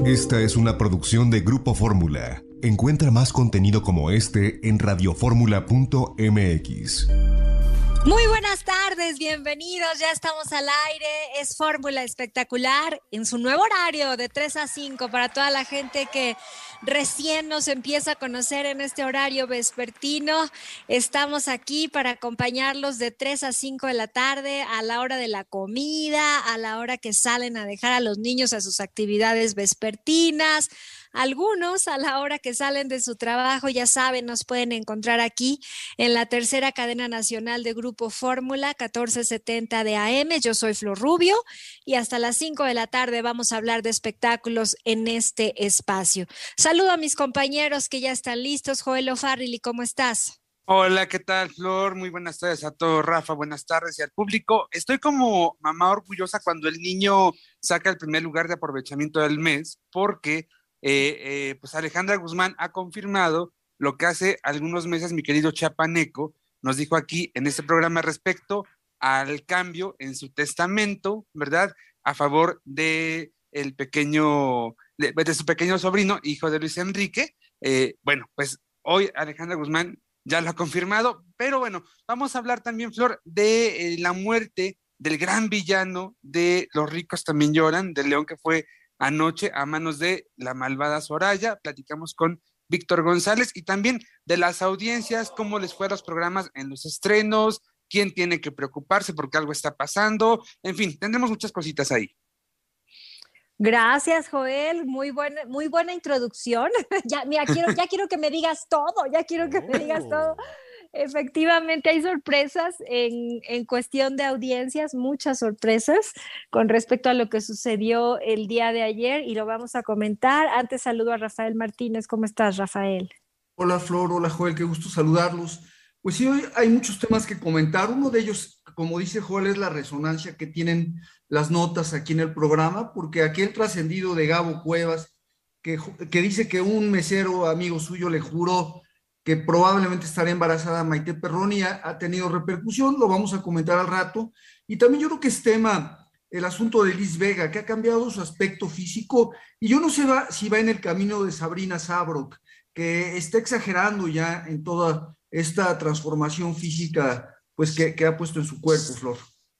Esta es una producción de Grupo Fórmula. Encuentra más contenido como este en radioformula.mx. Muy buenas tardes, bienvenidos, ya estamos al aire, es Fórmula Espectacular en su nuevo horario de 3 a 5 para toda la gente que recién nos empieza a conocer en este horario vespertino. Estamos aquí para acompañarlos de 3 a 5 de la tarde, a la hora de la comida, a la hora que salen a dejar a los niños a sus actividades vespertinas. Algunos a la hora que salen de su trabajo, ya saben, nos pueden encontrar aquí en la tercera cadena nacional de Grupo Fórmula, 1470 de AM. Yo soy Flor Rubio y hasta las 5 de la tarde vamos a hablar de espectáculos en este espacio. Saludo a mis compañeros que ya están listos. Joel O'Farrill, ¿cómo estás? Hola, ¿qué tal, Flor? Muy buenas tardes a todos, Rafa, buenas tardes y al público. Estoy como mamá orgullosa cuando el niño saca el primer lugar de aprovechamiento del mes, porque pues Alejandra Guzmán ha confirmado lo que hace algunos meses mi querido Chapaneco nos dijo aquí en este programa respecto al cambio en su testamento, ¿verdad? A favor de el pequeño, de su pequeño sobrino, hijo de Luis Enrique. Bueno, pues hoy Alejandra Guzmán ya lo ha confirmado, pero bueno, vamos a hablar también, Flor, de la muerte del gran villano de Los ricos también lloran, del León, que fue anoche a manos de la malvada Soraya. Platicamos con Víctor González y también de las audiencias, cómo les fue a los programas en los estrenos, quién tiene que preocuparse porque algo está pasando, en fin, tendremos muchas cositas ahí. Gracias, Joel. Muy buena introducción. Ya quiero que me digas todo, ya quiero que me digas todo. Efectivamente, hay sorpresas en cuestión de audiencias, muchas sorpresas con respecto a lo que sucedió el día de ayer y lo vamos a comentar. Antes saludo a Rafael Martínez. ¿Cómo estás, Rafael? Hola Flor, hola Joel, qué gusto saludarlos. Pues sí, hoy hay muchos temas que comentar. Uno de ellos, como dice Joel, es la resonancia que tienen las notas aquí en el programa, porque aquel trascendido de Gabo Cuevas, que dice que un mesero amigo suyo le juró que probablemente estaría embarazada Maite Perroni, ha tenido repercusión, lo vamos a comentar al rato. Y también yo creo que es tema el asunto de Liz Vega, que ha cambiado su aspecto físico, y yo no sé si va en el camino de Sabrina Sabrok, que está exagerando ya en toda esta transformación física pues que ha puesto en su cuerpo, Flor.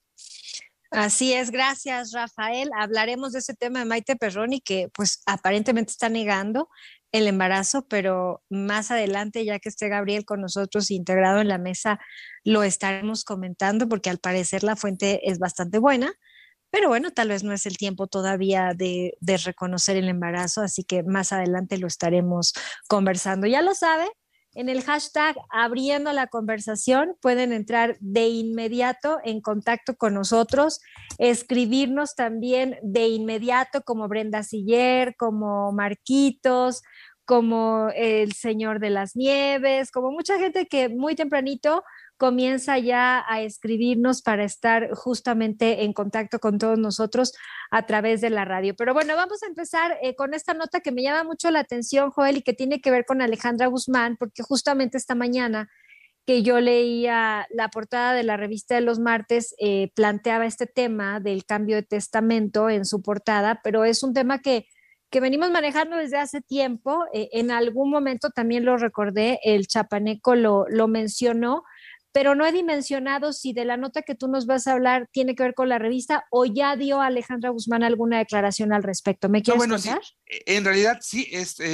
Así es, gracias, Rafael. Hablaremos de ese tema de Maite Perroni, que pues aparentemente está negando el embarazo, pero más adelante, ya que esté Gabriel con nosotros integrado en la mesa, lo estaremos comentando porque al parecer la fuente es bastante buena. Pero bueno, tal vez no es el tiempo todavía de reconocer el embarazo, así que más adelante lo estaremos conversando. Ya lo sabe, en el hashtag abriendo la conversación pueden entrar de inmediato en contacto con nosotros, escribirnos también de inmediato como Brenda Siller, como Marquitos, como el Señor de las Nieves, como mucha gente que muy tempranito comienza ya a escribirnos para estar justamente en contacto con todos nosotros a través de la radio. Pero bueno, vamos a empezar con esta nota que me llama mucho la atención, Joel, y que tiene que ver con Alejandra Guzmán, porque justamente esta mañana que yo leía la portada de la revista de los martes, planteaba este tema del cambio de testamento en su portada, pero es un tema que venimos manejando desde hace tiempo. En algún momento también lo recordé, el Chapaneco lo mencionó, pero no he dimensionado si de la nota que tú nos vas a hablar tiene que ver con la revista o ya dio Alejandra Guzmán alguna declaración al respecto. ¿Me No, quieres bueno, contar? sí, en realidad sí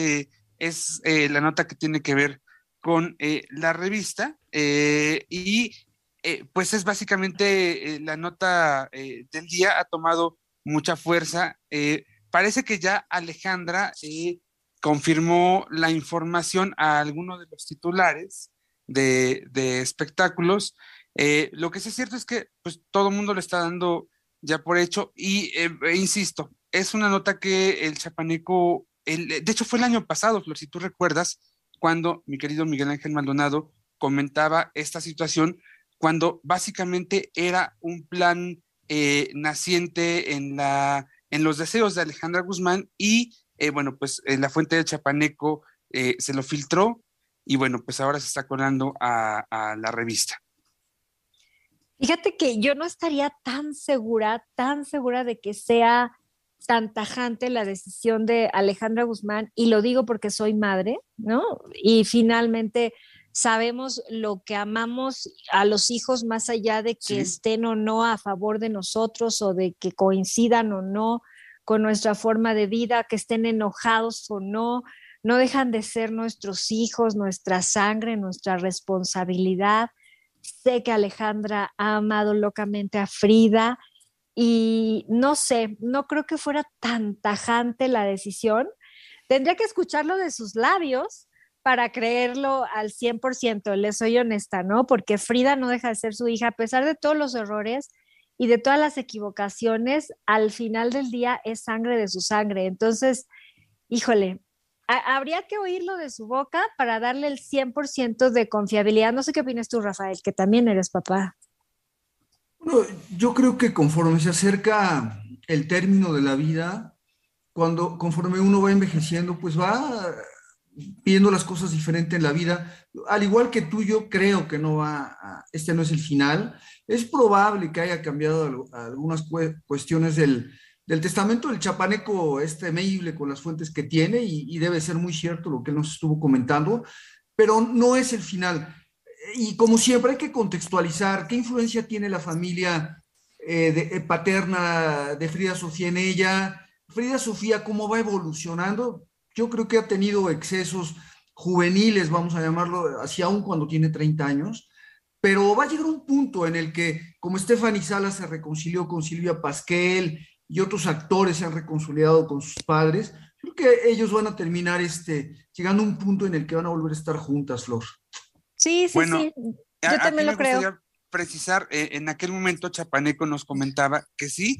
es la nota que tiene que ver con la revista y pues es básicamente la nota del día, ha tomado mucha fuerza. Parece que ya Alejandra confirmó la información a alguno de los titulares de espectáculos. Lo que sí es cierto es que pues todo el mundo lo está dando ya por hecho y insisto, es una nota que el Chapaneco, de hecho fue el año pasado, Flor, si tú recuerdas, cuando mi querido Miguel Ángel Maldonado comentaba esta situación, cuando básicamente era un plan naciente en los deseos de Alejandra Guzmán y bueno, pues la fuente del Chapaneco se lo filtró y bueno, pues ahora se está colando a la revista. Fíjate que yo no estaría tan segura de que sea tan tajante la decisión de Alejandra Guzmán, y lo digo porque soy madre, ¿no? Y finalmente sabemos lo que amamos a los hijos más allá de que estén o no a favor de nosotros o de que coincidan o no con nuestra forma de vida, que estén enojados o no, no dejan de ser nuestros hijos, nuestra sangre, nuestra responsabilidad. Sé que Alejandra ha amado locamente a Frida y no sé, no creo que fuera tan tajante la decisión. Tendría que escucharlo de sus labios para creerlo al 100%, les soy honesta, ¿no? Porque Frida no deja de ser su hija, a pesar de todos los errores y de todas las equivocaciones, al final del día es sangre de su sangre. Entonces, híjole, habría que oírlo de su boca para darle el 100% de confiabilidad. No sé qué opinas tú, Rafael, que también eres papá. Bueno, yo creo que conforme se acerca el término de la vida, conforme uno va envejeciendo, pues va viendo las cosas diferente en la vida. Al igual que tú, yo creo que este no es el final. Es probable que haya cambiado algunas cuestiones del testamento. El chapaneco es temible con las fuentes que tiene y debe ser muy cierto lo que él nos estuvo comentando, pero no es el final. Y como siempre hay que contextualizar qué influencia tiene la familia paterna de Frida Sofía en ella. Frida Sofía, cómo va evolucionando. Yo creo que ha tenido excesos juveniles, vamos a llamarlo así, aún cuando tiene 30 años, pero va a llegar un punto en el que, como Stephanie Salas se reconcilió con Silvia Pasquel y otros actores se han reconciliado con sus padres, creo que ellos van a terminar llegando a un punto en el que van a volver a estar juntas, Flor. Sí, sí, Bueno, sí, yo también lo creo. Gustaría precisar, en aquel momento Chapaneco nos comentaba que sí,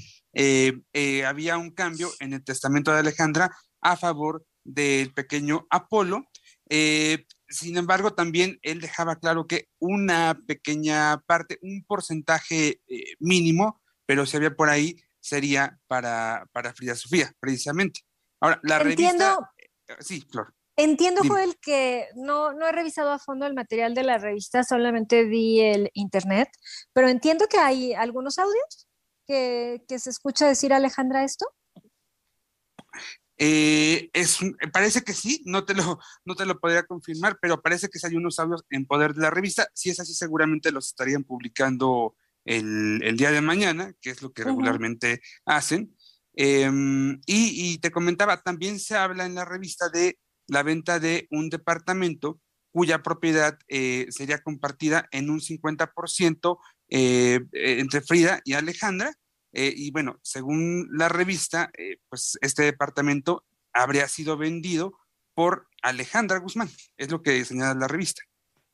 había un cambio en el testamento de Alejandra a favor del pequeño Apolo. Sin embargo, también él dejaba claro que una pequeña parte, un porcentaje mínimo, pero si había por ahí, sería para Frida Sofía, precisamente. Ahora, la Entiendo. revista... Sí, Flor. Entiendo, Dime. Joel, que no he revisado a fondo el material de la revista, solamente vi el internet, pero entiendo que hay algunos audios que se escucha decir Alejandra esto. Parece que sí, no te lo podría confirmar, pero parece que sí hay unos audios en poder de la revista. Si es así, seguramente los estarían publicando el día de mañana, que es lo que regularmente hacen. Y te comentaba, también se habla en la revista de la venta de un departamento cuya propiedad sería compartida en un 50% entre Frida y Alejandra. Y bueno, según la revista, pues este departamento habría sido vendido por Alejandra Guzmán, es lo que señala la revista.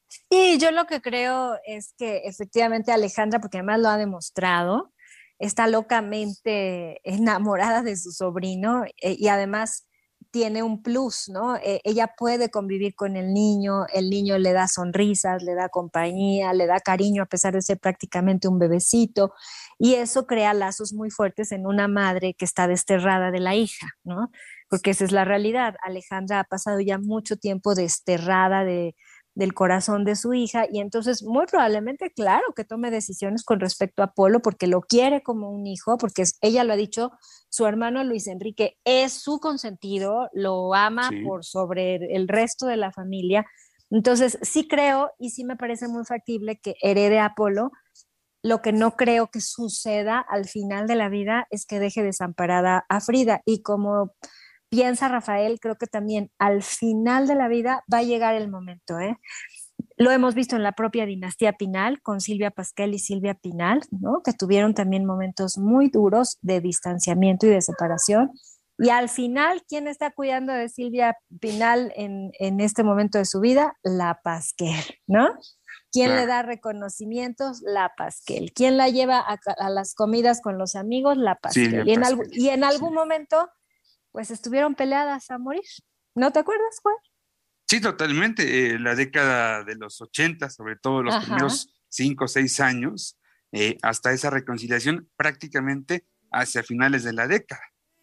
Sí, yo lo que creo es que efectivamente Alejandra, porque además lo ha demostrado, está locamente enamorada de su sobrino y además tiene un plus, ¿no? Ella puede convivir con el niño le da sonrisas, le da compañía, le da cariño a pesar de ser prácticamente un bebecito, y eso crea lazos muy fuertes en una madre que está desterrada de la hija, ¿no? Porque esa es la realidad. Alejandra ha pasado ya mucho tiempo desterrada del corazón de su hija, y entonces muy probablemente, claro, que tome decisiones con respecto a Apolo porque lo quiere como un hijo, porque ella lo ha dicho, su hermano Luis Enrique es su consentido, lo ama por sobre el resto de la familia. Entonces sí creo y sí me parece muy factible que herede a Apolo. Lo que no creo que suceda al final de la vida es que deje desamparada a Frida, y como piensa Rafael, creo que también al final de la vida va a llegar el momento, ¿eh? Lo hemos visto en la propia dinastía Pinal, con Silvia Pasquel y Silvia Pinal, ¿no? Que tuvieron también momentos muy duros de distanciamiento y de separación. Y al final, ¿quién está cuidando de Silvia Pinal en este momento de su vida? La Pasquel, ¿no? ¿Quién le da reconocimientos? La Pasquel. ¿Quién la lleva a las comidas con los amigos? La Pasquel. Y en algún momento pues estuvieron peleadas a morir. ¿No te acuerdas, Juan? Sí, totalmente. La década de los 80, sobre todo los primeros 5 o 6 años, hasta esa reconciliación prácticamente hacia finales de la década.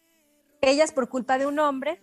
Ellas por culpa de un hombre,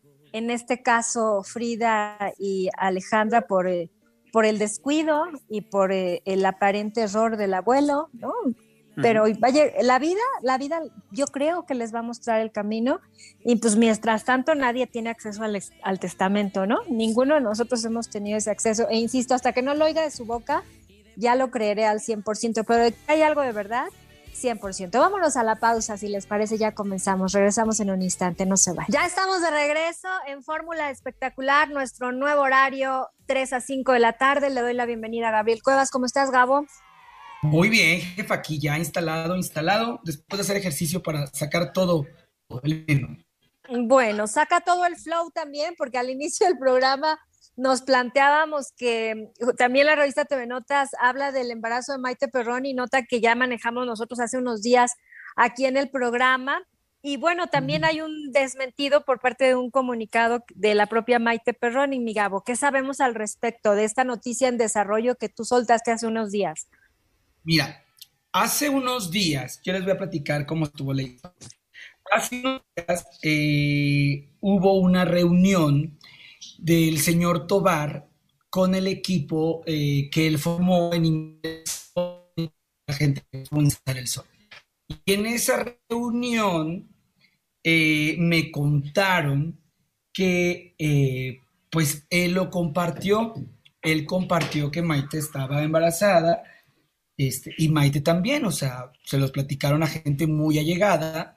en este caso Frida y Alejandra por el descuido y por el aparente error del abuelo, ¿no? pero vaya, la vida yo creo que les va a mostrar el camino y pues mientras tanto nadie tiene acceso al testamento, ¿no? Ninguno de nosotros hemos tenido ese acceso e insisto, hasta que no lo oiga de su boca, ya lo creeré al 100%, pero de que hay algo de verdad, 100%. Vámonos a la pausa, si les parece, ya comenzamos. Regresamos en un instante, no se vayan. Ya estamos de regreso en Fórmula Espectacular, nuestro nuevo horario, 3 a 5 de la tarde. Le doy la bienvenida a Gabriel Cuevas. ¿Cómo estás, Gabo? Muy bien, jefa, aquí ya instalado, después de hacer ejercicio para sacar todo el veneno. Bueno, saca todo el flow también, porque al inicio del programa nos planteábamos que también la revista TV Notas habla del embarazo de Maite Perroni, nota que ya manejamos nosotros hace unos días aquí en el programa. Y bueno, también hay un desmentido por parte de un comunicado de la propia Maite Perroni, mi Gabo. ¿Qué sabemos al respecto de esta noticia en desarrollo que tú soltaste hace unos días? Mira, hace unos días, yo les voy a platicar cómo estuvo la historia. Hace unos días hubo una reunión del señor Tobar con el equipo que él formó en inglés, la gente que fue a el sol. Y en esa reunión me contaron que pues él compartió que Maite estaba embarazada, y Maite también, o sea, se los platicaron a gente muy allegada.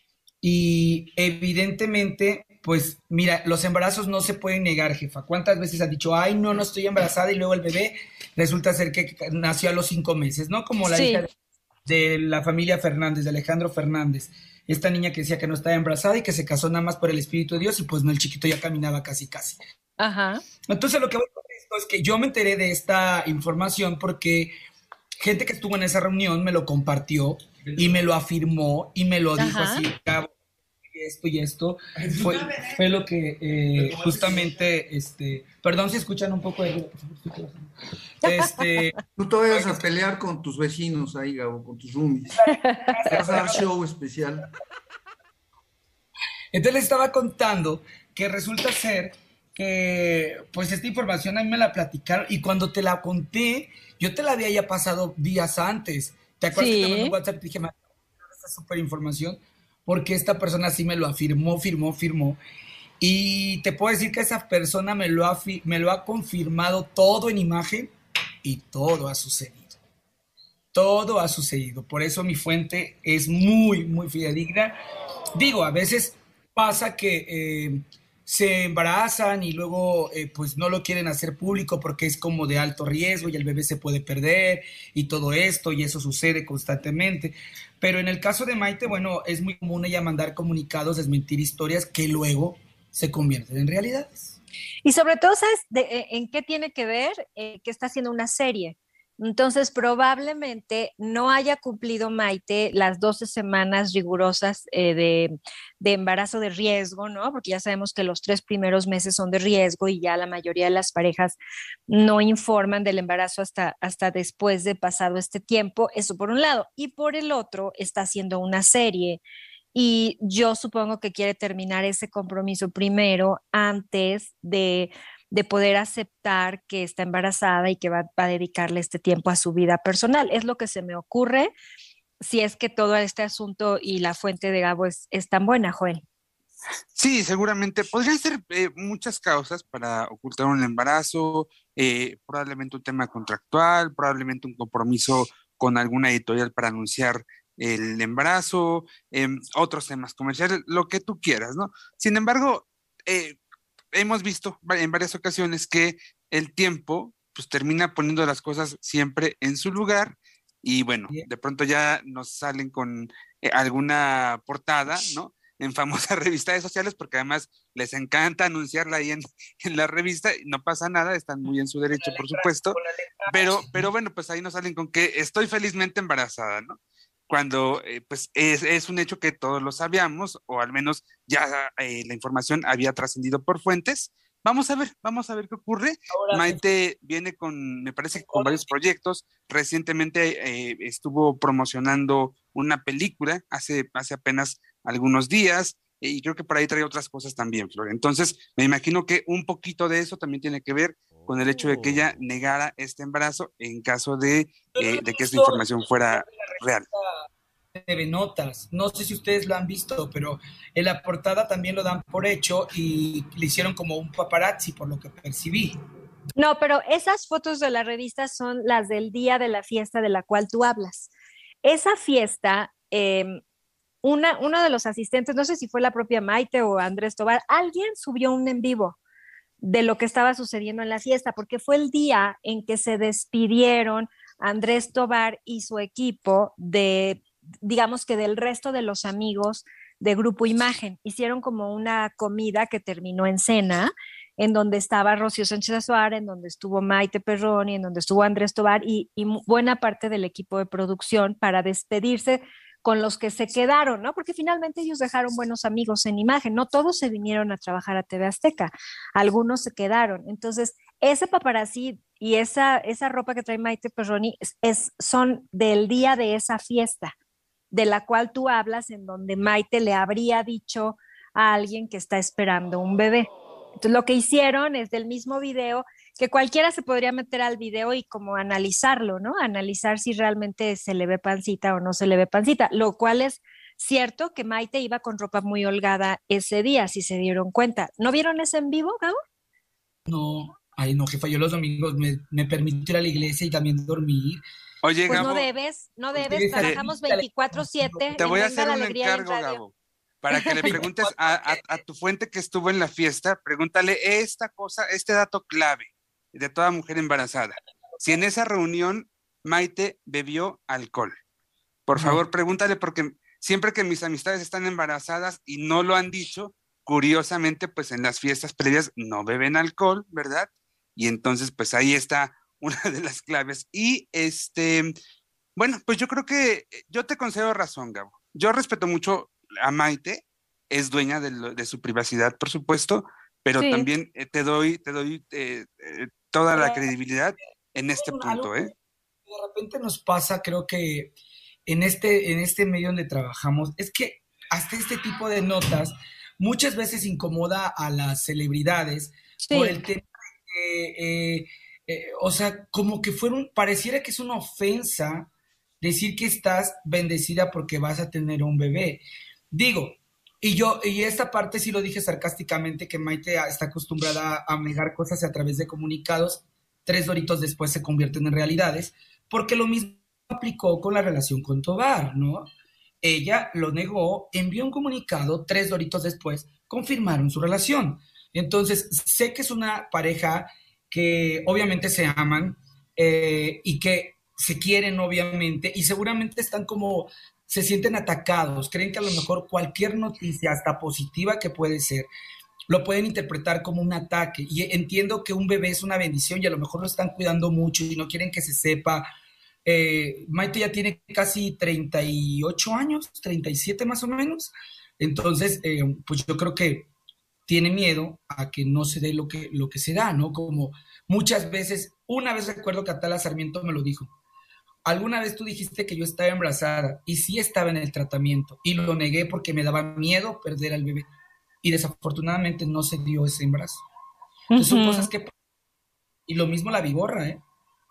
Y evidentemente, pues mira, los embarazos no se pueden negar, jefa. ¿Cuántas veces has dicho, ay, no estoy embarazada y luego el bebé resulta ser que nació a los 5 meses, ¿no? Como la hija de la familia Fernández, de Alejandro Fernández. Esta niña que decía que no estaba embarazada y que se casó nada más por el Espíritu de Dios y pues no, el chiquito ya caminaba casi. Ajá. Entonces lo que voy con esto es que yo me enteré de esta información porque gente que estuvo en esa reunión me lo compartió y me lo afirmó y me lo dijo así, Gabo, esto y esto fue lo que justamente, perdón si escuchan un poco de... No te vayas a pelear con tus vecinos ahí, Gabo, con tus roomies. Vas a dar show especial. Entonces les estaba contando que resulta ser que pues esta información a mí me la platicaron y cuando te la conté, yo te la había ya pasado días antes. ¿Te acuerdas que te mandé un WhatsApp y te dije, esta súper información? Porque esta persona sí me lo afirmó. Y te puedo decir que esa persona me lo ha confirmado todo en imagen y todo ha sucedido. Todo ha sucedido. Por eso mi fuente es muy, muy fidedigna. Digo, a veces pasa que se embarazan y luego pues no lo quieren hacer público porque es como de alto riesgo y el bebé se puede perder y todo esto y eso sucede constantemente. Pero en el caso de Maite, bueno, es muy común ella mandar comunicados, desmentir historias que luego se convierten en realidades. Y sobre todo, ¿sabes en qué tiene que ver? Que está haciendo una serie. Entonces, probablemente no haya cumplido Maite las 12 semanas rigurosas de embarazo de riesgo, ¿no? Porque ya sabemos que los 3 primeros meses son de riesgo y ya la mayoría de las parejas no informan del embarazo hasta después de pasado este tiempo. Eso por un lado. Y por el otro, está haciendo una serie. Y yo supongo que quiere terminar ese compromiso primero antes de poder aceptar que está embarazada y que va a dedicarle este tiempo a su vida personal. Es lo que se me ocurre, si es que todo este asunto y la fuente de Gabo es tan buena, Joel. Sí, seguramente. Podrían ser muchas causas para ocultar un embarazo, probablemente un tema contractual, probablemente un compromiso con alguna editorial para anunciar el embarazo, otros temas comerciales, lo que tú quieras, ¿no? Sin embargo, hemos visto en varias ocasiones que el tiempo pues termina poniendo las cosas siempre en su lugar y bueno, de pronto ya nos salen con alguna portada, ¿no? En famosas revistas sociales, porque además les encanta anunciarla ahí en la revista, y no pasa nada, están muy en su derecho, por supuesto, pero bueno, pues ahí nos salen con que estoy felizmente embarazada, ¿no? Cuando pues es un hecho que todos lo sabíamos, o al menos ya la información había trascendido por fuentes. Vamos a ver qué ocurre. Maite viene me parece que con varios proyectos. Recientemente estuvo promocionando una película hace apenas algunos días, y creo que por ahí trae otras cosas también, Flor. Entonces, me imagino que un poquito de eso también tiene que ver con el hecho de que ella negara este embarazo en caso de que esta información fuera real. TV Notas. No sé si ustedes lo han visto, pero en la portada también lo dan por hecho y le hicieron como un paparazzi, por lo que percibí. No, pero esas fotos de la revista son las del día de la fiesta de la cual tú hablas. Esa fiesta, uno de los asistentes, no sé si fue la propia Maite o Andrés Tobar, alguien subió un en vivo de lo que estaba sucediendo en la fiesta, porque fue el día en que se despidieron Andrés Tobar y su equipo de, digamos que del resto de los amigos de Grupo Imagen. Hicieron como una comida que terminó en cena, en donde estaba Rocío Sánchez Azuara, en donde estuvo Maite Perroni, en donde estuvo Andrés Tobar y buena parte del equipo de producción para despedirse con los que se quedaron, ¿no? Porque finalmente ellos dejaron buenos amigos en Imagen, no todos se vinieron a trabajar a TV Azteca, algunos se quedaron. Entonces, ese paparazzi y esa ropa que trae Maite Perroni son del día de esa fiesta, de la cual tú hablas, en donde Maite le habría dicho a alguien que está esperando un bebé. Entonces, lo que hicieron es del mismo video, que cualquiera se podría meter al video y como analizarlo, ¿no? Analizar si realmente se le ve pancita o no se le ve pancita, lo cual es cierto que Maite iba con ropa muy holgada ese día, si se dieron cuenta. ¿No vieron ese en vivo, Gabo? No, ay no, jefa, yo los domingos me permito ir a la iglesia y también dormir. Oye, pues Gabo, no debes, trabajamos 24/7. Te voy a hacer un encargo, Gabo. Para que le preguntes a tu fuente que estuvo en la fiesta, pregúntale esta cosa, este dato clave de toda mujer embarazada. Si en esa reunión Maite bebió alcohol. Por favor, pregúntale, porque siempre que mis amistades están embarazadas y no lo han dicho, curiosamente, pues en las fiestas previas no beben alcohol, ¿verdad? Y entonces, pues ahí está una de las claves. Y bueno, pues yo creo que yo te concedo razón, Gabo. Yo respeto mucho a Maite, es dueña de su privacidad, por supuesto, pero sí, también te doy toda la credibilidad en este punto, ¿eh? De repente nos pasa, creo que en este medio donde trabajamos, es que hasta este tipo de notas muchas veces incomoda a las celebridades, sí, por el tema de que, o sea, como que pareciera que es una ofensa decir que estás bendecida porque vas a tener un bebé. Digo, y esta parte sí lo dije sarcásticamente, que Maite está acostumbrada a negar cosas a través de comunicados, 3 doritos después se convierten en realidades, porque lo mismo aplicó con la relación con Tobar, ¿no? Ella lo negó, envió un comunicado, 3 doritos después confirmaron su relación. Entonces, sé que es una pareja que obviamente se aman y que se quieren obviamente, y seguramente están como, se sienten atacados, creen que a lo mejor cualquier noticia, hasta positiva que puede ser, lo pueden interpretar como un ataque, y entiendo que un bebé es una bendición y a lo mejor lo están cuidando mucho y no quieren que se sepa. Maite ya tiene casi 38 años, 37 más o menos, entonces pues yo creo que tiene miedo a que no se dé lo que se da, ¿no? Como muchas veces, una vez recuerdo que Atala Sarmiento me lo dijo, alguna vez tú dijiste que yo estaba embarazada y sí estaba en el tratamiento y lo negué porque me daba miedo perder al bebé y desafortunadamente no se dio ese embarazo. Entonces son cosas que... Y lo mismo la Vigorra, ¿eh?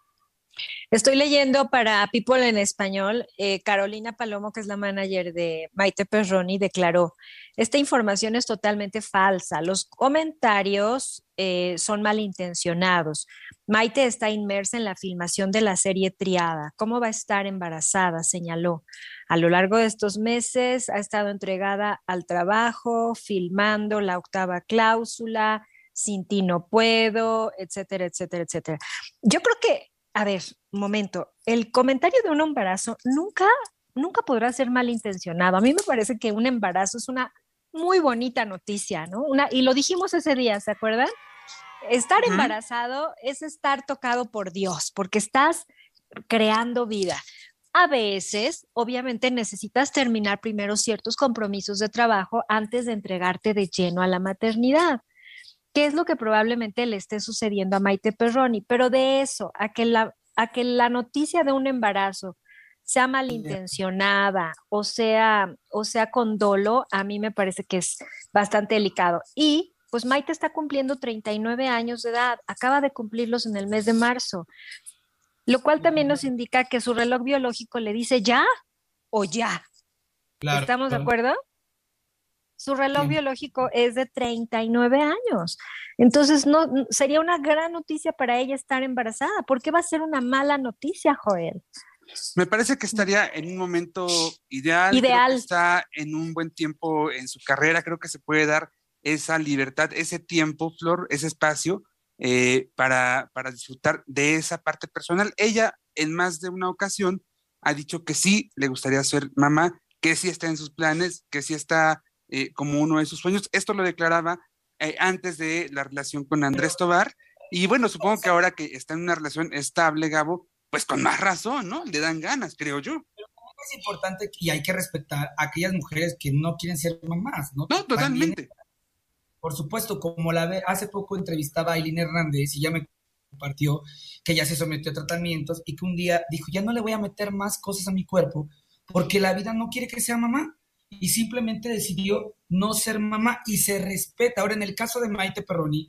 Estoy leyendo para People en Español, Carolina Palomo, que es la manager de Maite Perroni, declaró, esta información es totalmente falsa, los comentarios son malintencionados. Maite está inmersa en la filmación de la serie Triada. ¿Cómo va a estar embarazada? Señaló. A lo largo de estos meses ha estado entregada al trabajo, filmando la 8ª cláusula, Sin ti no puedo, etcétera, etcétera, etcétera. Yo creo que, a ver, un momento, el comentario de un embarazo nunca podrá ser malintencionado. A mí me parece que un embarazo es una muy bonita noticia, ¿no? Y lo dijimos ese día, ¿se acuerdan? Estar embarazado es estar tocado por Dios, porque estás creando vida. A veces, obviamente, necesitas terminar primero ciertos compromisos de trabajo antes de entregarte de lleno a la maternidad. ¿Qué es lo que probablemente le esté sucediendo a Maite Perroni? Pero de eso, a que la noticia de un embarazo sea malintencionada o sea con dolo, a mí me parece que es bastante delicado. Y pues Maite está cumpliendo 39 años de edad, acaba de cumplirlos en el mes de marzo. lo cual también nos indica que su reloj biológico le dice ya o ya. Claro. ¿Estamos de acuerdo? Su reloj biológico es de 39 años. Entonces, sería una gran noticia para ella estar embarazada. ¿Por qué va a ser una mala noticia, Joel? Me parece que estaría en un momento ideal. Creo que está en un buen tiempo en su carrera. Creo que se puede dar esa libertad, ese tiempo, Flor, ese espacio para disfrutar de esa parte personal. Ella, en más de una ocasión, ha dicho que sí le gustaría ser mamá, que sí está en sus planes, que sí está como uno de sus sueños. Esto lo declaraba antes de la relación con Andrés Tobar. Y bueno, supongo que ahora que está en una relación estable, Gabo, pues con más razón, ¿no? Le dan ganas, creo yo. Pero es importante y hay que respetar a aquellas mujeres que no quieren ser mamás, ¿no? No, totalmente. También, por supuesto, como hace poco entrevistaba a Aileen Hernández y ya me compartió que ya se sometió a tratamientos y que un día dijo, ya no le voy a meter más cosas a mi cuerpo porque la vida no quiere que sea mamá. Y simplemente decidió no ser mamá y se respeta. Ahora, en el caso de Maite Perroni,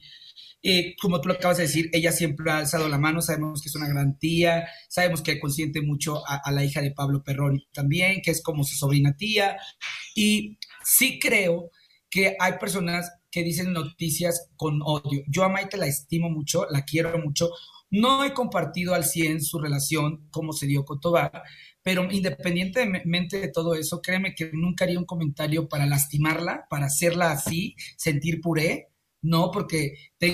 como tú lo acabas de decir, ella siempre ha alzado la mano, sabemos que es una gran tía, sabemos que consiente mucho a la hija de Pablo Perroni también, que es como su sobrina tía, y sí creo que hay personas que dicen noticias con odio. Yo a Maite la estimo mucho, la quiero mucho, no he compartido al 100 su relación, como se dio con Tobar, pero independientemente de todo eso, créeme que nunca haría un comentario para lastimarla, para hacerla así, sentir puré, no, porque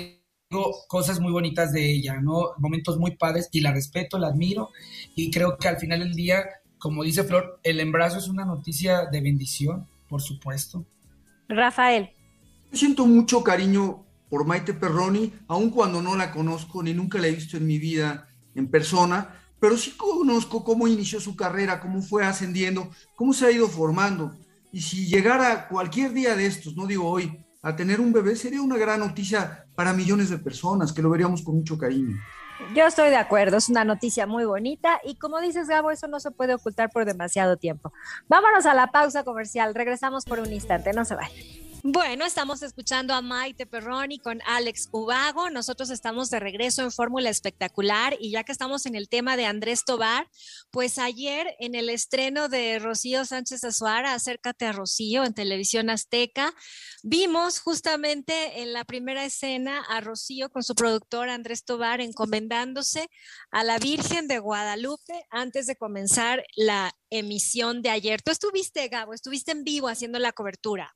tengo cosas muy bonitas de ella, ¿no? Momentos muy padres y la respeto, la admiro y creo que al final del día, como dice Flor, el embarazo es una noticia de bendición, por supuesto. Rafael. Yo siento mucho cariño por Maite Perroni, aun cuando no la conozco ni nunca la he visto en mi vida en persona, pero sí conozco cómo inició su carrera, cómo fue ascendiendo, cómo se ha ido formando. Y si llegara cualquier día de estos, no digo hoy, a tener un bebé, sería una gran noticia para millones de personas, que lo veríamos con mucho cariño. Yo estoy de acuerdo, es una noticia muy bonita y como dices, Gabo, eso no se puede ocultar por demasiado tiempo. Vámonos a la pausa comercial, regresamos por un instante, no se vayan. Bueno, estamos escuchando a Maite Perroni con Alex Ubago. Nosotros estamos de regreso en Fórmula Espectacular y ya que estamos en el tema de Andrés Tobar, pues ayer en el estreno de Rocío Sánchez Azuara, Acércate a Rocío en Televisión Azteca, vimos justamente en la primera escena a Rocío con su productor Andrés Tobar encomendándose a la Virgen de Guadalupe antes de comenzar la emisión de ayer. Tú estuviste, Gabo, estuviste en vivo haciendo la cobertura.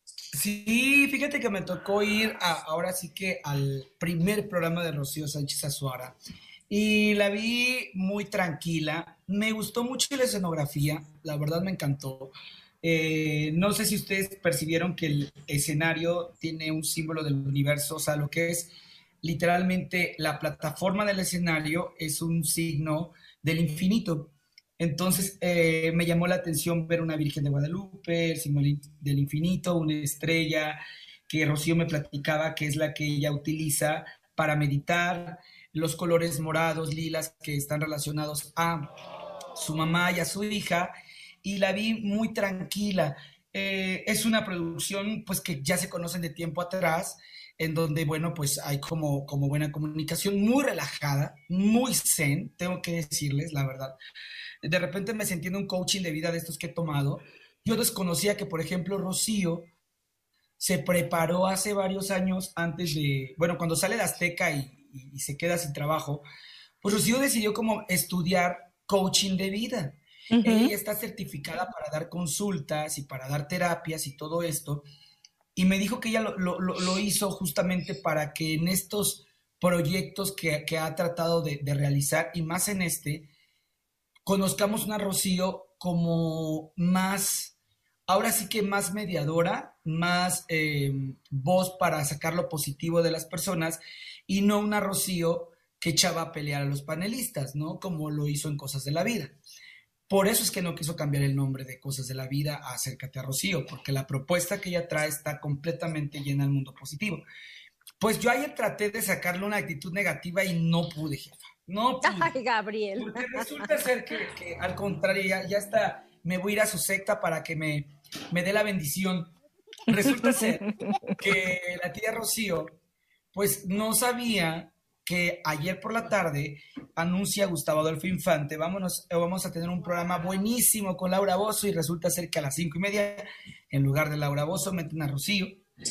Sí, fíjate que me tocó ir ahora sí que al primer programa de Rocío Sánchez Azuara y la vi muy tranquila, me gustó mucho la escenografía, la verdad me encantó. No sé si ustedes percibieron que el escenario tiene un símbolo del universo, o sea, lo que es literalmente la plataforma del escenario es un signo del infinito. Entonces me llamó la atención ver una Virgen de Guadalupe, el signo del infinito, una estrella que Rocío me platicaba que es la que ella utiliza para meditar, los colores morados, lilas que están relacionados a su mamá y a su hija, y la vi muy tranquila. Es una producción pues que ya se conocen de tiempo atrás, en donde, bueno, pues hay como buena comunicación, muy relajada, muy zen, tengo que decirles la verdad. De repente me sentí en un coaching de vida de estos que he tomado. Yo desconocía que, por ejemplo, Rocío se preparó hace varios años antes de, bueno, cuando sale de Azteca y se queda sin trabajo, pues Rocío decidió como estudiar coaching de vida. Uh-huh. Ella está certificada para dar consultas y para dar terapias y todo esto. Y me dijo que ella lo hizo justamente para que en estos proyectos que ha tratado de realizar, y más en conozcamos una Rocío como más, ahora sí que más mediadora, más voz para sacar lo positivo de las personas y no una Rocío que echaba a pelear a los panelistas, ¿no? Como lo hizo en Cosas de la Vida. Por eso es que no quiso cambiar el nombre de Cosas de la Vida a Acércate a Rocío, porque la propuesta que ella trae está completamente llena del mundo positivo. Pues yo ayer traté de sacarle una actitud negativa y no pude, jefa. No pude. Ay, Gabriel. Porque resulta ser que al contrario, ya está, me voy a ir a su secta para que me dé la bendición. Resulta ser que la tía Rocío, pues no sabía que ayer por la tarde anuncia Gustavo Adolfo Infante, vamos a tener un programa buenísimo con Laura Bozzo, y resulta ser que a las 5:30, en lugar de Laura Bozzo, meten a Rocío.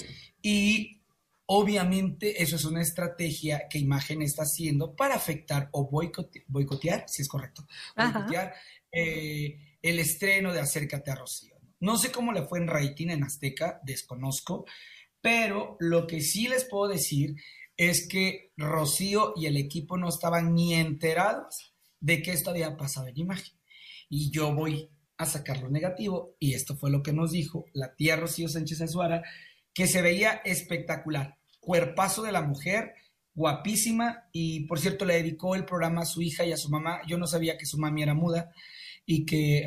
Y obviamente eso es una estrategia que Imagen está haciendo para afectar o boicotear, si es correcto, boicotear el estreno de Acércate a Rocío. No sé cómo le fue en rating en Azteca, desconozco, pero lo que sí les puedo decir es que Rocío y el equipo no estaban ni enterados de que esto había pasado en Imagen. Y yo voy a sacar lo negativo, y esto fue lo que nos dijo la tía Rocío Sánchez Azuara, que se veía espectacular, cuerpazo de la mujer, guapísima, y por cierto le dedicó el programa a su hija y a su mamá. Yo no sabía que su mami era muda y que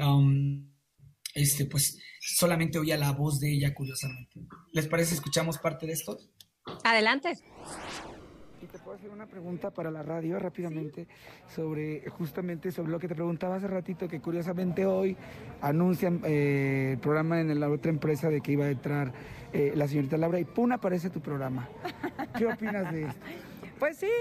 pues solamente oía la voz de ella, curiosamente. ¿Les parece si escuchamos parte de esto? Adelante. Y te puedo hacer una pregunta para la radio rápidamente justamente sobre lo que te preguntaba hace ratito, que curiosamente hoy anuncian el programa en la otra empresa de que iba a entrar la señorita Laura, y ¡pum! Aparece tu programa. ¿Qué opinas de esto? Pues sí,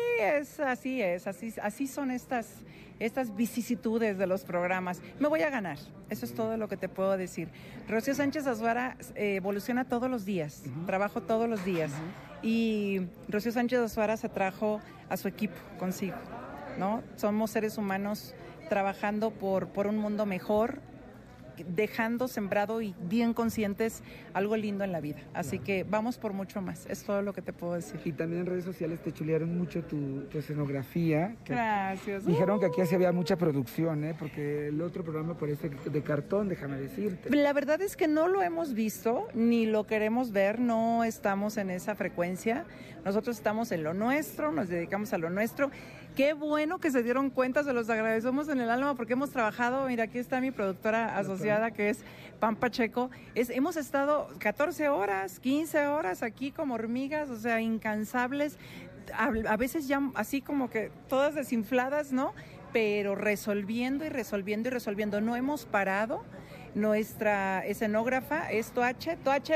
así son estas vicisitudes de los programas. Me voy a ganar, eso es todo lo que te puedo decir. Rocío Sánchez Azuara evoluciona todos los días, trabajo todos los días, y Rocío Sánchez Azuara se trajo a su equipo consigo, ¿no? Somos seres humanos trabajando por un mundo mejor, dejando sembrado y bien conscientes algo lindo en la vida. Así que vamos por mucho más, es todo lo que te puedo decir. Y también en redes sociales te chulearon mucho tu escenografía. Gracias. Dijeron que aquí sí había mucha producción, porque el otro programa parece de cartón, déjame decirte. La verdad es que no lo hemos visto, ni lo queremos ver, no estamos en esa frecuencia. Nosotros estamos en lo nuestro, nos dedicamos a lo nuestro. Qué bueno que se dieron cuenta, se los agradecemos en el alma, porque hemos trabajado, mira, aquí está mi productora asociada, que es Pam Pacheco. Hemos estado 14 horas, 15 horas aquí como hormigas, o sea, incansables, a veces ya así como que todas desinfladas, ¿no? Pero resolviendo y resolviendo y resolviendo. No hemos parado. Nuestra escenógrafa es Toache,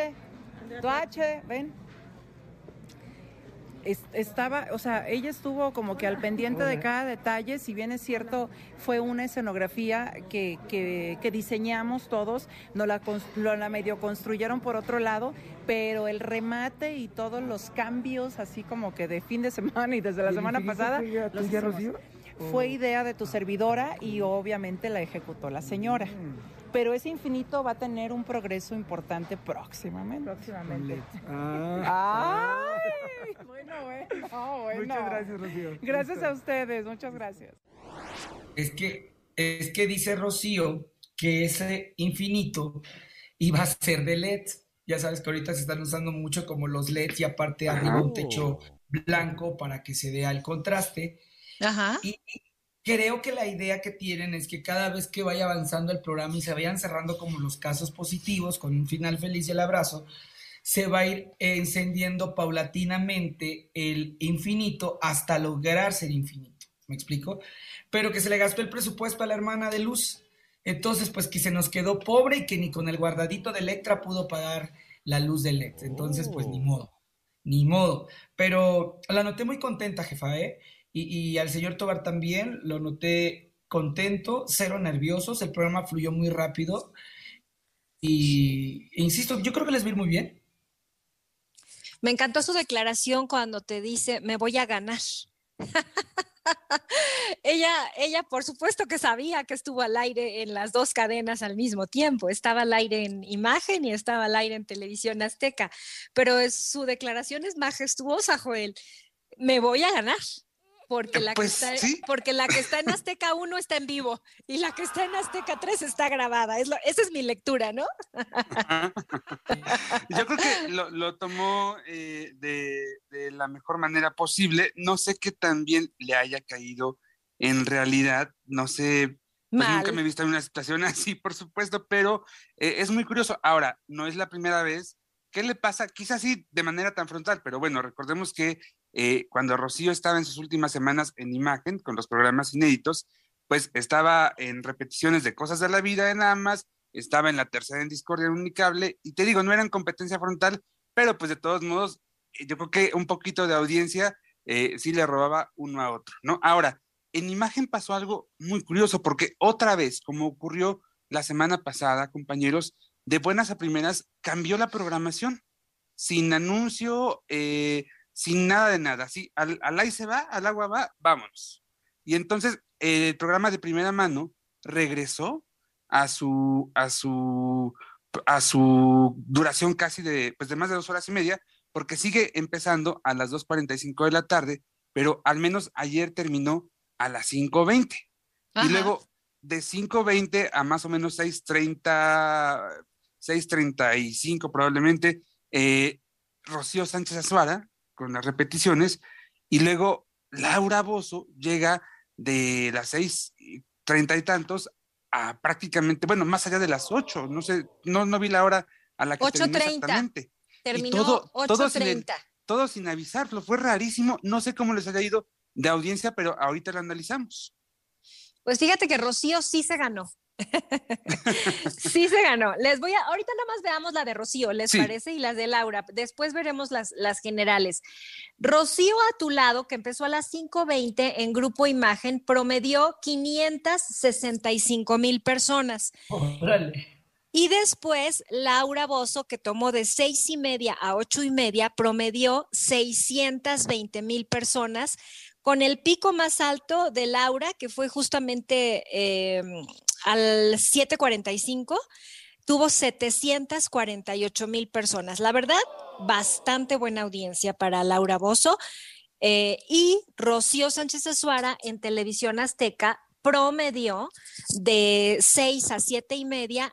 ven. Ella estuvo como que al pendiente de cada detalle. Si bien es cierto, fue una escenografía que diseñamos todos, nos la medio construyeron por otro lado, pero el remate y todos los cambios, así como que de fin de semana y desde la semana pasada, fue idea de tu servidora, y obviamente la ejecutó la señora. Pero ese infinito va a tener un progreso importante próximamente. ¡Ay! Bueno. Muchas gracias, Rocío. Gracias a ustedes, muchas gracias. Es que dice Rocío que ese infinito iba a ser de LED. Ya sabes que ahorita se están usando mucho como los LEDs, y aparte arriba un techo blanco para que se vea el contraste. Ajá. Y creo que la idea que tienen es que cada vez que vaya avanzando el programa y se vayan cerrando como los casos positivos con un final feliz y el abrazo, se va a ir encendiendo paulatinamente el infinito hasta lograr ser infinito. ¿Me explico? Pero que se le gastó el presupuesto a la hermana de Luz. Entonces, pues que se nos quedó pobre y que ni con el guardadito de Electra pudo pagar la luz de LED. Entonces, pues ni modo. Pero la noté muy contenta, jefa, ¿eh? Y al señor Tobar también lo noté contento, cero nerviosos. El programa fluyó muy rápido. Y insisto, yo creo que les va a ir muy bien. Me encantó su declaración cuando te dice, me voy a ganar. Ella, por supuesto que sabía que estuvo al aire en las dos cadenas al mismo tiempo. Estaba al aire en Imagen y estaba al aire en Televisión Azteca. Pero su declaración es majestuosa, Joel. Me voy a ganar. Porque la que está en Azteca 1 está en vivo y la que está en Azteca 3 está grabada. Esa es mi lectura, ¿no? Yo creo que lo tomó de la mejor manera posible. No sé qué tan bien le haya caído en realidad. No sé, pues nunca me he visto en una situación así, por supuesto, pero es muy curioso. Ahora, no es la primera vez. ¿Qué le pasa? Quizás sí de manera tan frontal, pero bueno, recordemos que cuando Rocío estaba en sus últimas semanas en Imagen, con los programas inéditos, pues estaba en repeticiones de Cosas de la Vida en Amas, estaba en La Tercera en Discordia en Unicable, y te digo, no era en competencia frontal, pero pues de todos modos, yo creo que un poquito de audiencia sí le robaba uno a otro, ¿no? Ahora, en imagen pasó algo muy curioso, porque otra vez, como ocurrió la semana pasada, compañeros, de buenas a primeras, cambió la programación, sin anuncio, sin nada de nada, así, al ahí se va, al agua va, vámonos. Y entonces el programa de primera mano regresó a su duración casi pues de más de 2 horas y media, porque sigue empezando a las 2:45 de la tarde, pero al menos ayer terminó a las 5:20. Y luego de 5:20 a más o menos 6:30, 6:35 probablemente, Rocío Sánchez Azuara con las repeticiones, y luego Laura Bozzo llega de las 6:30 y tantos a prácticamente, bueno, más allá de las 8, no sé, no vi la hora a la que terminó exactamente. Terminó 8:30. Todo sin avisar, fue rarísimo, no sé cómo les haya ido de audiencia, pero ahorita lo analizamos. Pues fíjate que Rocío sí se ganó. Sí se ganó. Ahorita nada más veamos la de Rocío, ¿les parece? Y las de Laura. Después veremos las generales. Rocío a tu lado, que empezó a las 5:20 en Grupo Imagen, promedió 565,000 personas. ¡Órale! Y después Laura Bozzo, que tomó de 6:30 a 8:30, promedió 620,000 personas, con el pico más alto de Laura, que fue justamente al 7:45, tuvo 748,000 personas. La verdad, bastante buena audiencia para Laura Bozzo. Y Rocío Sánchez Azuara en Televisión Azteca promedió de 6 a 7:30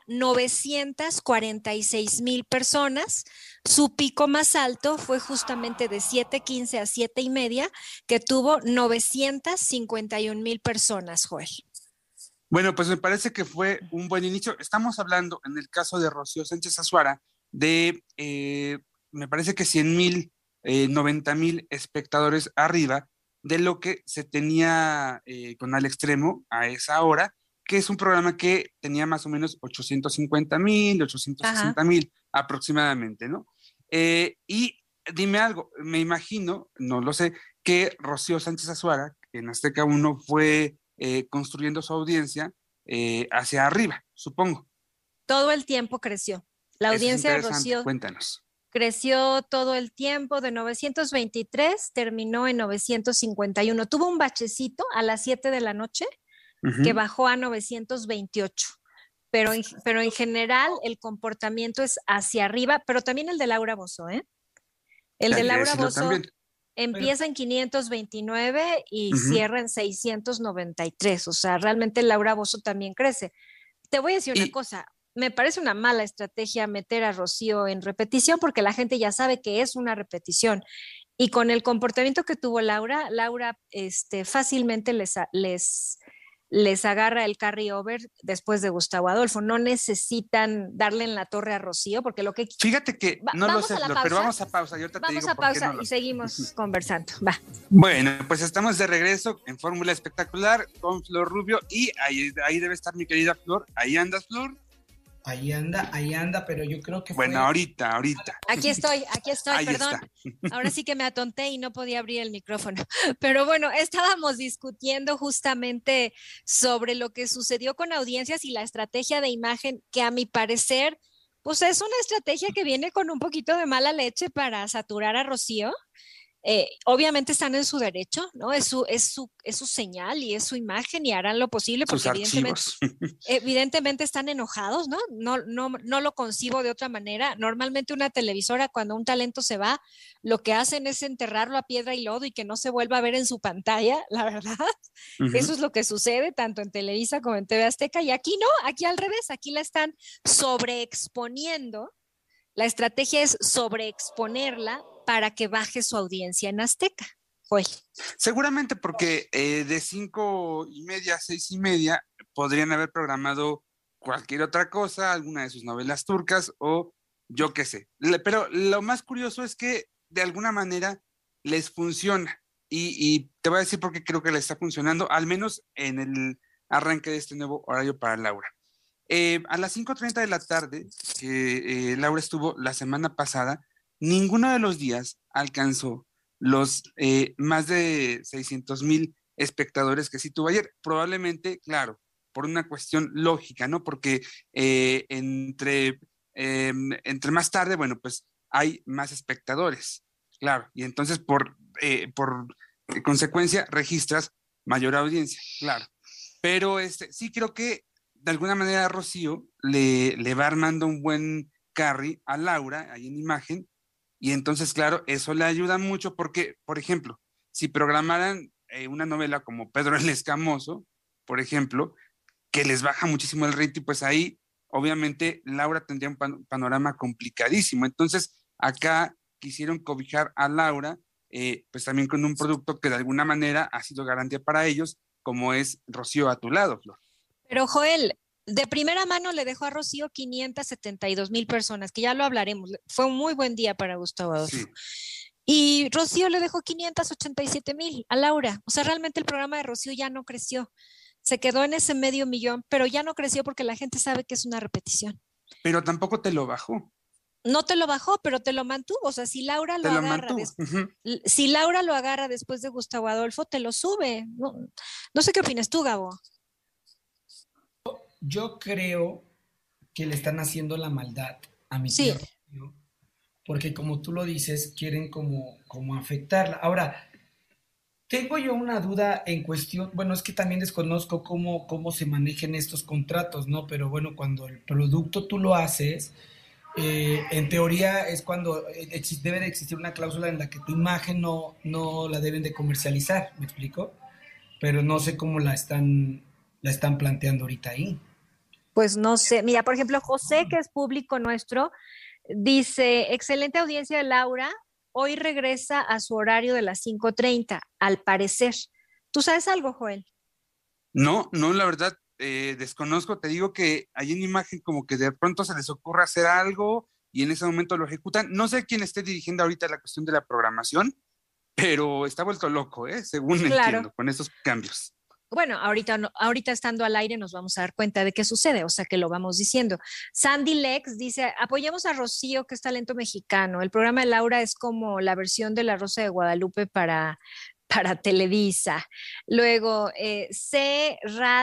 946,000 personas. Su pico más alto fue justamente de 7:15 a 7:30, que tuvo 951,000 personas, Joel. Bueno, pues me parece que fue un buen inicio. Estamos hablando, en el caso de Rocío Sánchez Azuara, de, me parece que 100,000, 90,000 espectadores arriba de lo que se tenía con Al Extremo a esa hora, que es un programa que tenía más o menos 850,000, 860,000 aproximadamente, ¿no? Y dime algo, me imagino, no lo sé, que Rocío Sánchez Azuara, en Azteca 1, fue construyendo su audiencia hacia arriba, supongo. Todo el tiempo creció. La audiencia de Rocío. Cuéntanos. Creció todo el tiempo, de 923 terminó en 951. Tuvo un bachecito a las 7 de la noche que bajó a 928. Pero en general el comportamiento es hacia arriba, pero también el de Laura Bozzo, ¿eh? El de Laura Bozzo empieza en 529 y cierra en 693. O sea, realmente Laura Bozzo también crece. Te voy a decir una cosa. Me parece una mala estrategia meter a Rocío en repetición, porque la gente ya sabe que es una repetición. Y con el comportamiento que tuvo Laura fácilmente les agarra el carry-over después de Gustavo Adolfo. No necesitan darle en la torre a Rocío, porque lo que... Fíjate que no lo sé, pero vamos a pausa. Vamos a pausa y seguimos conversando. Va. Bueno, pues estamos de regreso en Fórmula Espectacular con Flor Rubio, y ahí debe estar mi querida Flor. ¿Ahí andas, Flor? Ahí anda, pero yo creo que bueno, ahorita. Aquí estoy, ahí perdón. Está. Ahora sí que me atonté y no podía abrir el micrófono. Pero bueno, estábamos discutiendo justamente sobre lo que sucedió con audiencias y la estrategia de imagen, que a mi parecer, pues es una estrategia que viene con un poquito de mala leche para saturar a Rocío. Obviamente están en su derecho, ¿no? Es su señal y es su imagen, y harán lo posible, porque evidentemente están enojados, ¿no? No lo concibo de otra manera. Normalmente una televisora, cuando un talento se va, lo que hacen es enterrarlo a piedra y lodo y que no se vuelva a ver en su pantalla, la verdad. Eso es lo que sucede tanto en Televisa como en TV Azteca, y aquí no, aquí al revés, aquí la están sobreexponiendo. La estrategia es sobreexponerla para que baje su audiencia en Azteca. Joel. Seguramente porque de 5:30 a 6:30 podrían haber programado cualquier otra cosa, alguna de sus novelas turcas o yo qué sé. Pero lo más curioso es que de alguna manera les funciona, y te voy a decir por qué creo que les está funcionando, al menos en el arranque de este nuevo horario para Laura. A las 5:30 de la tarde, que Laura estuvo la semana pasada, ninguno de los días alcanzó los más de 600,000 espectadores que sí tuvo ayer. Probablemente, claro, por una cuestión lógica, ¿no? Porque entre más tarde, bueno, pues hay más espectadores, claro, y entonces por consecuencia registras mayor audiencia, claro. Pero sí creo que de alguna manera Rocío le va armando un buen carry a Laura ahí en imagen, y entonces, claro, eso le ayuda mucho porque, por ejemplo, si programaran una novela como Pedro el Escamoso, por ejemplo, que les baja muchísimo el rating, pues ahí obviamente Laura tendría un panorama complicadísimo. Entonces, acá quisieron cobijar a Laura, pues también con un producto que de alguna manera ha sido garantía para ellos, como es Rocío a tu lado, Flor. Pero Joel, de primera mano le dejó a Rocío 572,000 personas, que ya lo hablaremos. Fue un muy buen día para Gustavo Adolfo. Sí. Y Rocío le dejó 587,000 a Laura. O sea, realmente el programa de Rocío ya no creció. Se quedó en ese 500,000, pero ya no creció porque la gente sabe que es una repetición. Pero tampoco te lo bajó. No te lo bajó, pero te lo mantuvo. O sea, si Laura lo agarra, si Laura lo agarra después de Gustavo Adolfo, te lo sube. No sé qué opinas tú, Gabo. Yo creo que le están haciendo la maldad a mi tía Rocío, porque como tú lo dices, quieren como afectarla. Ahora, tengo yo una duda en cuestión, bueno, es que también desconozco cómo se manejan estos contratos, ¿no? Pero bueno, cuando el producto tú lo haces, en teoría es cuando debe de existir una cláusula en la que tu imagen no la deben de comercializar, ¿me explico? Pero no sé cómo la están planteando ahorita ahí. Pues no sé, mira, por ejemplo, José, que es público nuestro, dice, excelente audiencia de Laura, hoy regresa a su horario de las 5:30, al parecer. ¿Tú sabes algo, Joel? No, la verdad, desconozco, te digo que hay una imagen como que de pronto se les ocurre hacer algo y en ese momento lo ejecutan. No sé quién esté dirigiendo ahorita la cuestión de la programación, pero está vuelto loco, según entiendo, con esos cambios. Bueno, ahorita estando al aire nos vamos a dar cuenta de qué sucede, o sea que lo vamos diciendo. Sandy Lex dice, apoyemos a Rocío, que es talento mexicano. El programa de Laura es como la versión de La Rosa de Guadalupe para Televisa. Luego, C.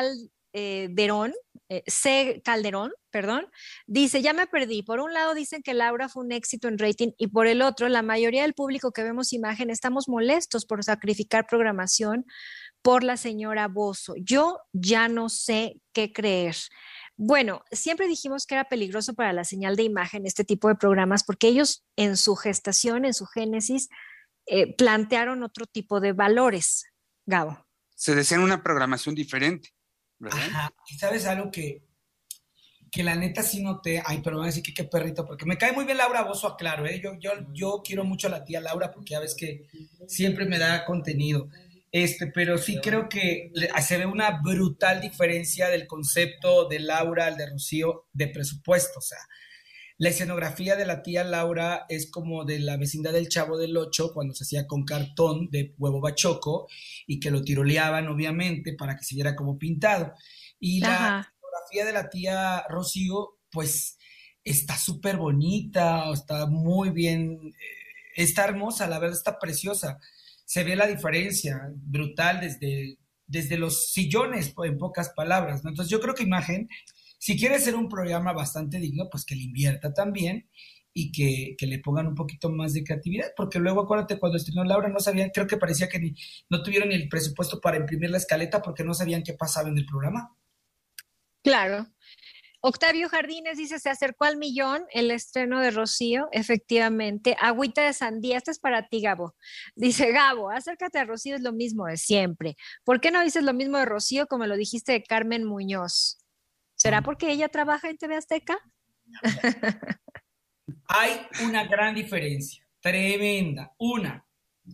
Calderón, perdón, dice, ya me perdí. Por un lado dicen que Laura fue un éxito en rating y por el otro, la mayoría del público que vemos imagen estamos molestos por sacrificar programación por la señora Bozzo. Yo ya no sé qué creer. Bueno, siempre dijimos que era peligroso para la señal de imagen este tipo de programas porque ellos en su gestación, en su génesis, plantearon otro tipo de valores, Gabo. Se decían una programación diferente, ¿verdad? Ajá, y sabes algo que la neta sí noté, ay, pero van a decir que qué perrito, porque me cae muy bien Laura Bozzo, aclaro, yo quiero mucho a la tía Laura porque ya ves que siempre me da contenido. Pero sí creo que se ve una brutal diferencia del concepto de Laura al de Rocío de presupuesto. O sea, la escenografía de la tía Laura es como de la vecindad del Chavo del Ocho, cuando se hacía con cartón de huevo bachoco y que lo tiroleaban, obviamente, para que se viera como pintado. Y la escenografía de la tía Rocío, pues, está súper bonita, está muy bien, está hermosa, la verdad está preciosa. Se ve la diferencia brutal desde los sillones, en pocas palabras, ¿no? Entonces yo creo que imagen, si quiere ser un programa bastante digno, pues que le invierta también y que le pongan un poquito más de creatividad, porque luego acuérdate cuando estrenó Laura no sabían, creo que parecía que no tuvieron ni el presupuesto para imprimir la escaleta porque no sabían qué pasaba en el programa. Claro. Octavio Jardines dice, se acercó al 1,000,000 el estreno de Rocío, efectivamente. Agüita de sandía, esta es para ti, Gabo. Dice, Gabo, acércate a Rocío, es lo mismo de siempre. ¿Por qué no dices lo mismo de Rocío como lo dijiste de Carmen Muñoz? ¿Será porque ella trabaja en TV Azteca? Hay una gran diferencia, tremenda. Una,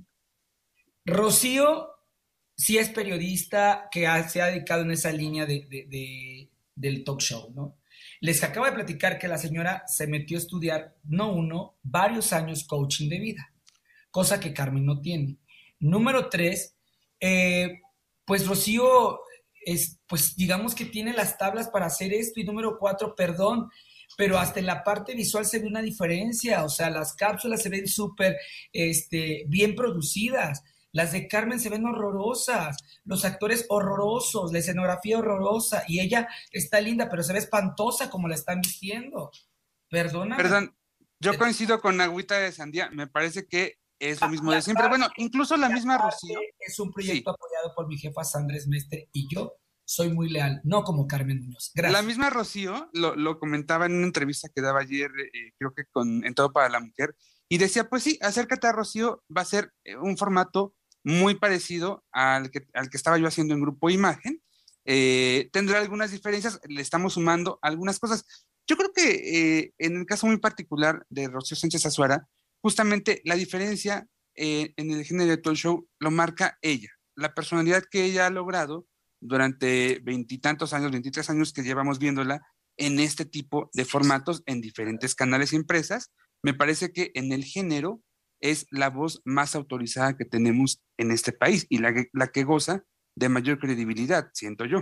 Rocío sí es periodista que se ha dedicado en esa línea del talk show, ¿no? Les acabo de platicar que la señora se metió a estudiar, no uno, varios años coaching de vida, cosa que Carmen no tiene. Número 3, pues Rocío, pues digamos que tiene las tablas para hacer esto. Y número 4, perdón, pero hasta en la parte visual se ve una diferencia, o sea, las cápsulas se ven súper bien producidas, las de Carmen se ven horrorosas, los actores horrorosos, la escenografía horrorosa, y ella está linda, pero se ve espantosa como la están vistiendo. Perdóname. Perdón, yo coincido con Agüita de Sandía, me parece que es lo mismo de siempre. Bueno, incluso la misma Rocío. Es un proyecto apoyado por mi jefa Sandra Mestre y yo soy muy leal, no como Carmen Muñoz. Gracias. La misma Rocío lo comentaba en una entrevista que daba ayer, creo que en Todo para la Mujer, y decía, pues sí, Acércate a Rocío va a ser un formato muy parecido al que estaba yo haciendo en Grupo Imagen. Tendrá algunas diferencias, le estamos sumando algunas cosas. Yo creo que en el caso muy particular de Rocío Sánchez Azuara, justamente la diferencia en el género de talk show lo marca ella, la personalidad que ella ha logrado durante 23 años que llevamos viéndola en este tipo de formatos en diferentes canales y empresas. Me parece que en el género es la voz más autorizada que tenemos en este país y la que goza de mayor credibilidad, siento yo.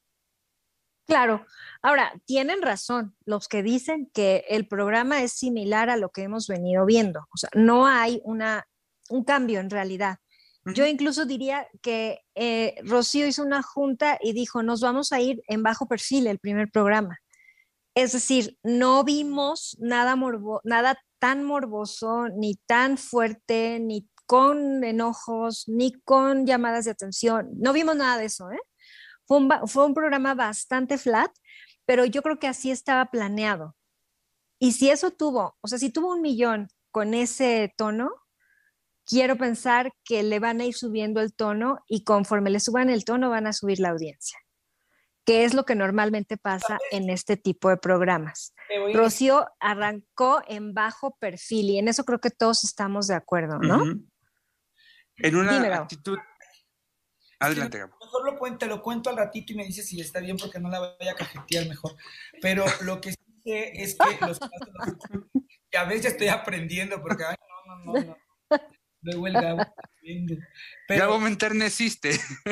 Claro. Ahora, tienen razón los que dicen que el programa es similar a lo que hemos venido viendo. O sea, no hay un cambio en realidad. Yo incluso diría que Rocío hizo una junta y dijo, nos vamos a ir en bajo perfil el primer programa. Es decir, no vimos nada tan morboso, ni tan fuerte, ni con enojos, ni con llamadas de atención. No vimos nada de eso, ¿eh? Fue un programa bastante flat, pero yo creo que así estaba planeado. Y si eso si tuvo 1 millón con ese tono, quiero pensar que le van a ir subiendo el tono y conforme le suban el tono van a subir la audiencia, que es lo que normalmente pasa en este tipo de programas. Rocío arrancó en bajo perfil y en eso creo que todos estamos de acuerdo, ¿no? En una actitud... Adelante, Gabo. Mejor lo cuento al ratito y me dice si está bien porque no la voy a cajetear mejor. Pero lo que sí sé es que los casos que a veces estoy aprendiendo porque ay, no. Luego el Gabo. Pero, Gabo, me enterneciste.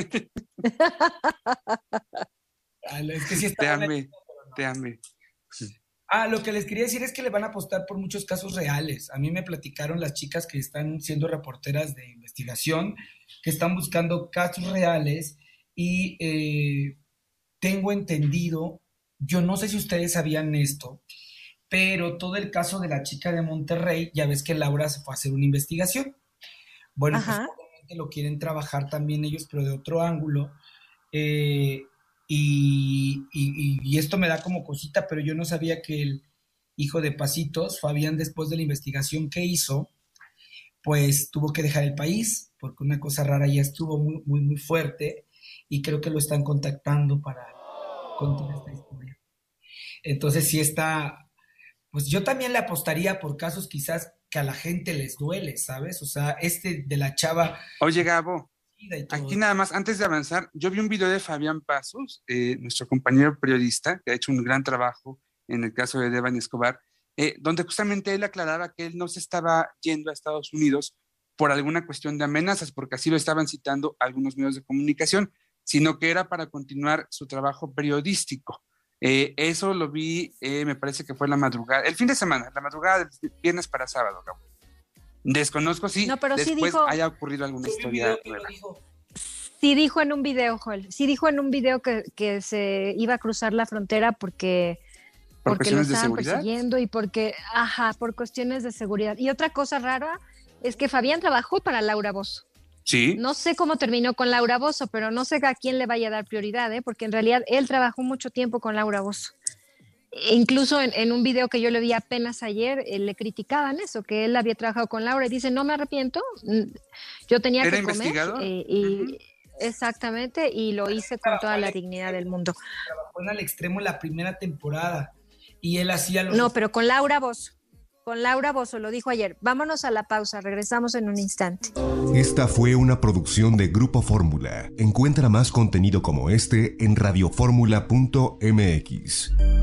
Es que sí está te amé. Lo que les quería decir es que le van a apostar por muchos casos reales. A mí me platicaron las chicas que están siendo reporteras de investigación, que están buscando casos reales y tengo entendido, yo no sé si ustedes sabían esto, pero todo el caso de la chica de Monterrey, ya ves que Laura se fue a hacer una investigación. Bueno, pues obviamente lo quieren trabajar también ellos, pero de otro ángulo. Y esto me da como cosita, pero yo no sabía que el hijo de Pasitos, Fabián, después de la investigación que hizo, pues tuvo que dejar el país, porque una cosa rara ya estuvo muy, muy, muy fuerte, y creo que lo están contactando para contar esta historia. Entonces sí está, pues yo también le apostaría por casos quizás que a la gente les duele, ¿sabes? O sea, de la chava... Oye, Gabo, aquí nada más, antes de avanzar, yo vi un video de Fabián Pasos, nuestro compañero periodista, que ha hecho un gran trabajo en el caso de Devani Escobar, donde justamente él aclaraba que él no se estaba yendo a Estados Unidos por alguna cuestión de amenazas, porque así lo estaban citando algunos medios de comunicación, sino que era para continuar su trabajo periodístico. Eso lo vi, me parece que fue la madrugada, el fin de semana, la madrugada del viernes para sábado, Gabo. Desconozco si después haya ocurrido alguna historia nueva. Sí dijo en un video, Joel, que se iba a cruzar la frontera porque lo estaban persiguiendo y por cuestiones de seguridad. Y otra cosa rara es que Fabián trabajó para Laura Bozzo. Sí. No sé cómo terminó con Laura Bozzo, pero no sé a quién le vaya a dar prioridad, porque en realidad él trabajó mucho tiempo con Laura Bozzo. Incluso en un video que yo le vi apenas ayer, le criticaban eso, que él había trabajado con Laura y dice, no me arrepiento, yo tenía que comer. Exactamente, y lo hice con toda la dignidad del mundo. Trabajó en Al Extremo la primera temporada y él hacía los... No, pero con Laura Bozzo. Con Laura Bozzo, lo dijo ayer. Vámonos a la pausa, regresamos en un instante. Esta fue una producción de Grupo Fórmula. Encuentra más contenido como este en radioformula.mx.